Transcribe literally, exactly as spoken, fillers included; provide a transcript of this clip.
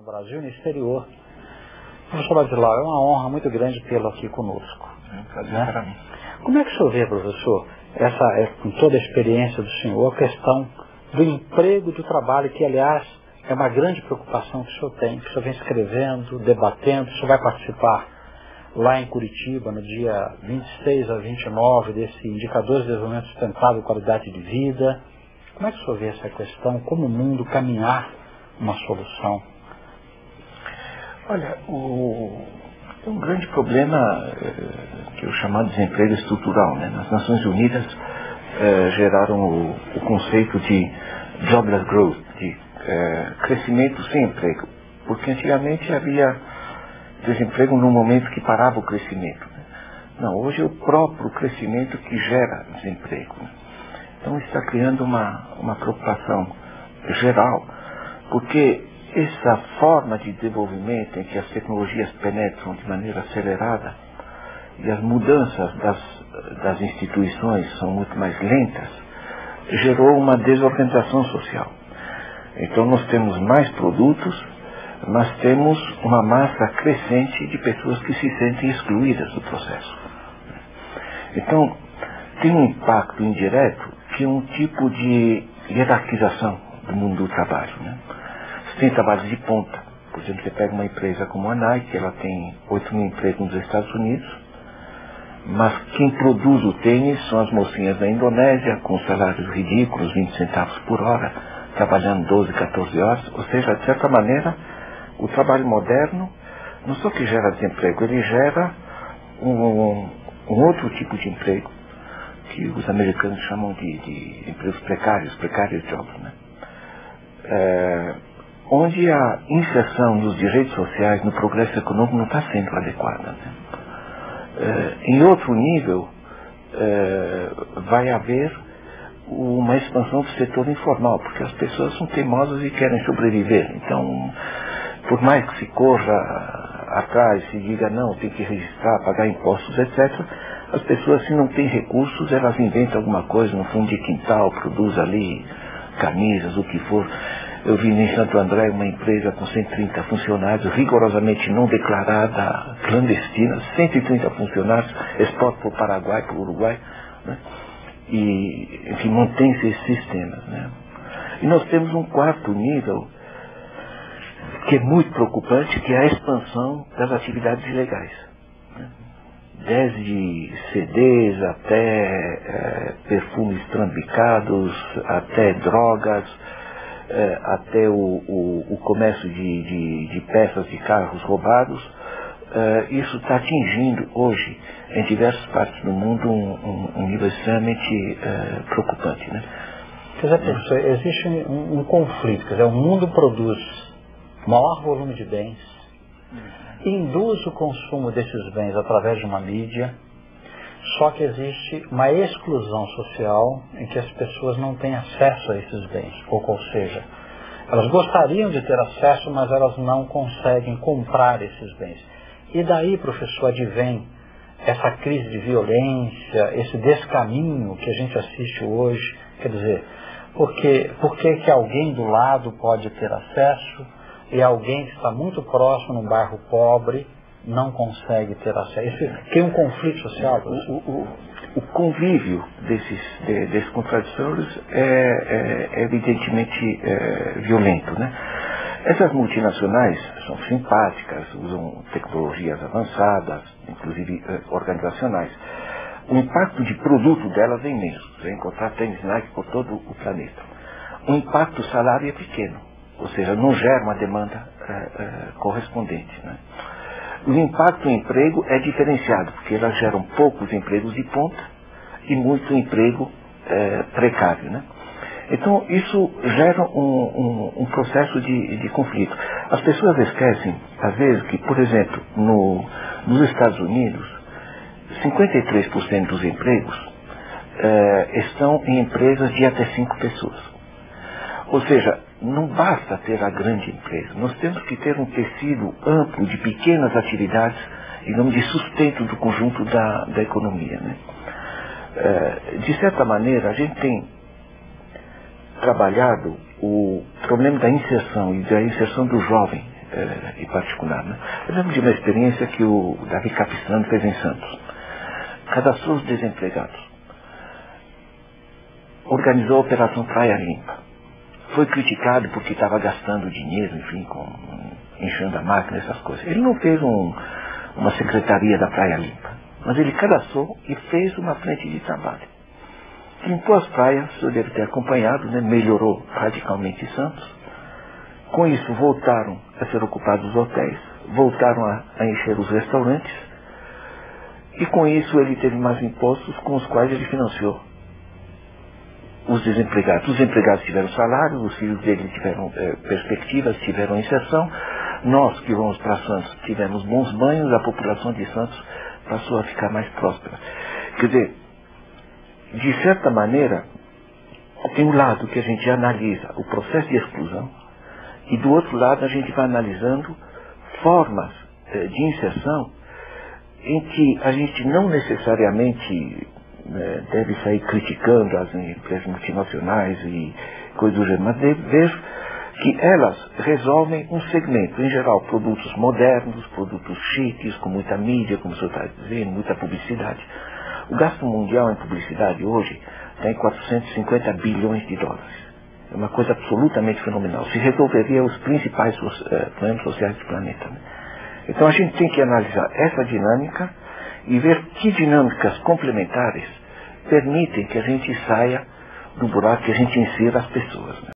no Brasil e no exterior. Professor Ladislau, é uma honra muito grande tê-lo aqui conosco. É um prazer né? para mim. Como é que o senhor vê, professor, essa, com toda a experiência do senhor, a questão do emprego e do trabalho, que, aliás, é uma grande preocupação que o senhor tem, que o senhor vem escrevendo, debatendo, o senhor vai participar lá em Curitiba, no dia vinte e seis a vinte e nove, desse Indicadores de Desenvolvimento Sustentável e Qualidade de Vida. Como é que o senhor vê essa questão? Como o mundo caminhar uma solução? Olha, o, é um grande problema eh, que é o chamado desemprego estrutural. Né? As Nações Unidas eh, geraram o, o conceito de jobless growth, de eh, crescimento sem emprego. Porque antigamente havia desemprego no momento que parava o crescimento. Né? Não, hoje é o próprio crescimento que gera desemprego. Né? Então está criando uma, uma preocupação geral, porque essa forma de desenvolvimento em que as tecnologias penetram de maneira acelerada e as mudanças das, das instituições são muito mais lentas, gerou uma desorganização social. Então nós temos mais produtos, mas temos uma massa crescente de pessoas que se sentem excluídas do processo. Então tem um impacto indireto que é um tipo de hierarquização do mundo do trabalho. Né? Você tem trabalhos de ponta. Por exemplo, você pega uma empresa como a Nike, ela tem oito mil empregos nos Estados Unidos, mas quem produz o tênis são as mocinhas da Indonésia, com salários ridículos, vinte centavos por hora, trabalhando doze, quatorze horas. Ou seja, de certa maneira, o trabalho moderno não só que gera desemprego, ele gera um, um outro tipo de emprego, que os americanos chamam de, de empregos precários, precários jobs, né? É, onde a inserção nos direitos sociais, no progresso econômico, não está sendo adequada. Né? É, em outro nível, é, vai haver uma expansão do setor informal, porque as pessoas são teimosas e querem sobreviver. Então, por mais que se corra atrás, se diga não, tem que registrar, pagar impostos, etcétera, as pessoas, se não têm recursos, elas inventam alguma coisa no fundo de quintal, produz ali camisas, o que for. Eu vi em Santo André uma empresa com cento e trinta funcionários, rigorosamente não declarada, clandestina, cento e trinta funcionários, exporta para o Paraguai, para o Uruguai, né? E, enfim, mantém-se esse sistema. Né? E nós temos um quarto nível, que é muito preocupante, que é a expansão das atividades ilegais. Né? Desde C Ds até é, perfumes trambicados, até drogas, é, até o, o, o comércio de, de, de peças de carros roubados. É, isso está atingindo hoje, em diversas partes do mundo, um, um, um nível extremamente é, preocupante. Né? Quer dizer, professor, existe um, um conflito, quer dizer, o mundo produz maior volume de bens, induz o consumo desses bens através de uma mídia, só que existe uma exclusão social em que as pessoas não têm acesso a esses bens, ou, ou seja, elas gostariam de ter acesso, mas elas não conseguem comprar esses bens. E daí, professor, advém essa crise de violência, esse descaminho que a gente assiste hoje, quer dizer, porque, porque que alguém do lado pode ter acesso e alguém que está muito próximo num bairro pobre não consegue ter acesso? Tem um conflito social? O, o, o convívio desses, de, desses contraditórios é, é evidentemente é, violento, né? Essas multinacionais são simpáticas, usam tecnologias avançadas, inclusive eh, organizacionais. O impacto de produto delas é imenso. Você vai encontrar tênis Nike por todo o planeta. O impacto salário é pequeno, ou seja, não gera uma demanda eh, eh, correspondente. Né? O impacto em emprego é diferenciado, porque elas geram poucos empregos de ponta e muito emprego eh, precário. Né? Então, isso gera um, um, um processo de, de conflito. As pessoas esquecem, às vezes, que, por exemplo, no, nos Estados Unidos, cinquenta e três por cento dos empregos eh, estão em empresas de até cinco pessoas. Ou seja, não basta ter a grande empresa. Nós temos que ter um tecido amplo de pequenas atividades, digamos, de sustento do conjunto da, da economia. Né? Eh, de certa maneira, a gente tem trabalhado o problema da inserção e da inserção do jovem eh, em particular. Né? Eu lembro de uma experiência que o Davi Capistrano fez em Santos. Cadastrou os desempregados. Organizou a Operação Praia Limpa. Foi criticado porque estava gastando dinheiro, enfim, com, enchendo a máquina, essas coisas. Ele não fez um, uma secretaria da Praia Limpa, mas ele cadastrou e fez uma frente de trabalho. Limpou as praias, o senhor deve ter acompanhado, né? Melhorou radicalmente Santos. Com isso, voltaram a ser ocupados os hotéis, voltaram a, a encher os restaurantes, e com isso ele teve mais impostos com os quais ele financiou os desempregados. Os empregados tiveram salário, os filhos dele tiveram é, perspectivas, tiveram inserção. Nós que vamos para Santos tivemos bons banhos, a população de Santos passou a ficar mais próspera. Quer dizer, de certa maneira, tem um lado que a gente analisa o processo de exclusão, e do outro lado a gente vai analisando formas é, de inserção em que a gente não necessariamente né, deve sair criticando as empresas multinacionais e coisas do gênero, mas deve, vejo que elas resolvem um segmento, em geral, produtos modernos, produtos chiques, com muita mídia, como o senhor está dizendo, muita publicidade. O gasto mundial em publicidade hoje está em quatrocentos e cinquenta bilhões de dólares. É uma coisa absolutamente fenomenal. Se resolveria os principais uh, problemas sociais do planeta. Né? Então a gente tem que analisar essa dinâmica e ver que dinâmicas complementares permitem que a gente saia do buraco, que a gente insira as pessoas. Né?